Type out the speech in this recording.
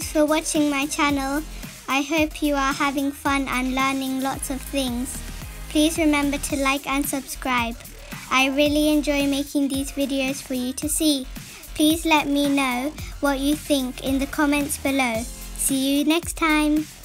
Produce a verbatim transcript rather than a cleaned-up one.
Thanks for watching my channel. I hope you are having fun and learning lots of things. Please remember to like and subscribe. I really enjoy making these videos for you to see. Please let me know what you think in the comments below. See you next time.